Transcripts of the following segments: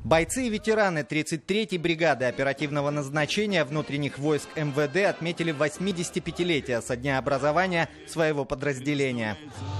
Бойцы и ветераны 33-й бригады оперативного назначения внутренних войск МВД отметили 85-летие со дня образования своего подразделения.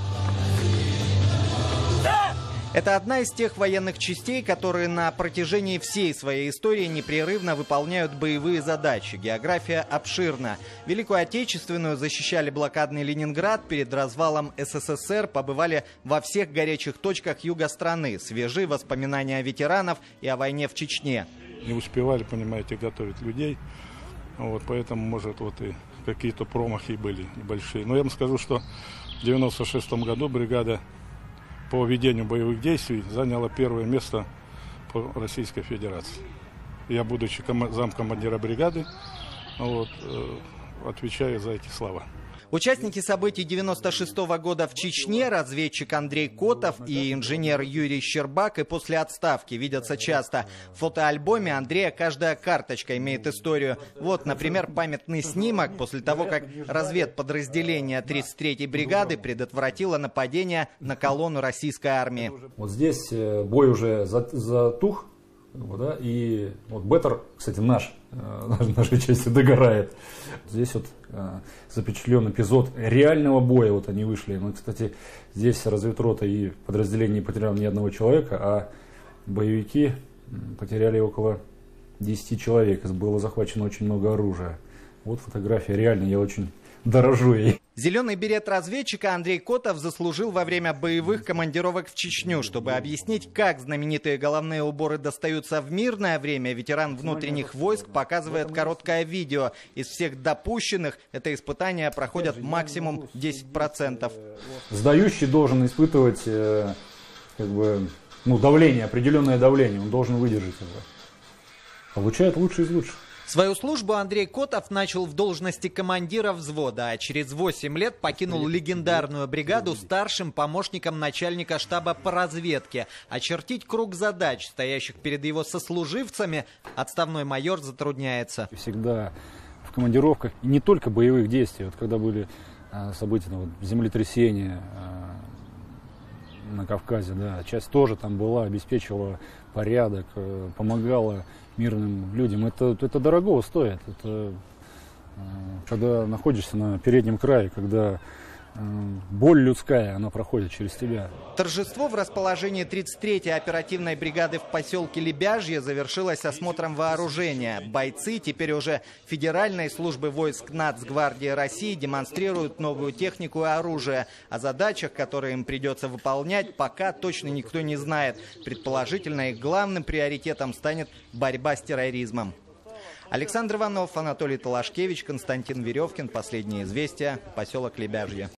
Это одна из тех военных частей, которые на протяжении всей своей истории непрерывно выполняют боевые задачи. География обширна. Великую Отечественную защищали блокадный Ленинград, перед развалом СССР побывали во всех горячих точках юга страны. Свежи воспоминания ветеранов и о войне в Чечне. Не успевали, понимаете, готовить людей, поэтому, может, и какие-то промахи были небольшие. Но я вам скажу, что в 1996 году бригада по ведению боевых действий заняла первое место по Российской Федерации. Я, будучи замкомандира бригады, отвечаю за эти слова. Участники событий 96-го года в Чечне, разведчик Андрей Котов и инженер Юрий Щербак, и после отставки видятся часто. В фотоальбоме Андрея каждая карточка имеет историю. Вот, например, памятный снимок после того, как разведподразделение 33-й бригады предотвратило нападение на колонну российской армии. Вот здесь бой уже затух, и Беттер, кстати, нашей части догорает. Здесь запечатлен эпизод реального боя. Они вышли. Кстати, здесь разведрота и подразделение не потеряли ни одного человека, а боевики потеряли около 10 человек. Было захвачено очень много оружия. Вот фотография реально, я очень дорожу ей. Зеленый берет разведчика Андрей Котов заслужил во время боевых командировок в Чечню. Чтобы объяснить, как знаменитые головные уборы достаются в мирное время, ветеран внутренних войск показывает короткое видео. Из всех допущенных это испытание проходят максимум 10%. Сдающий должен испытывать давление, определенное давление. Он должен выдержать его. Получает лучший из лучших. Свою службу Андрей Котов начал в должности командира взвода, а через 8 лет покинул легендарную бригаду старшим помощником начальника штаба по разведке. Очертить круг задач, стоящих перед его сослуживцами, отставной майор затрудняется. Всегда в командировках, не только боевых действий, когда были события, землетрясения на Кавказе, часть тоже там была, обеспечивала порядок, помогала мирным людям. Это дорого стоит. Это когда находишься на переднем крае, когда боль людская, она проходит через тебя. Торжество в расположении 33-й оперативной бригады в поселке Лебяжье завершилось осмотром вооружения. Бойцы, теперь уже Федеральной службы войск Нацгвардии России, демонстрируют новую технику и оружие. О задачах, которые им придется выполнять, пока точно никто не знает. Предположительно, их главным приоритетом станет борьба с терроризмом. Александр Иванов, Анатолий Талашкевич, Константин Веревкин. Последние известия. Поселок Лебяжье.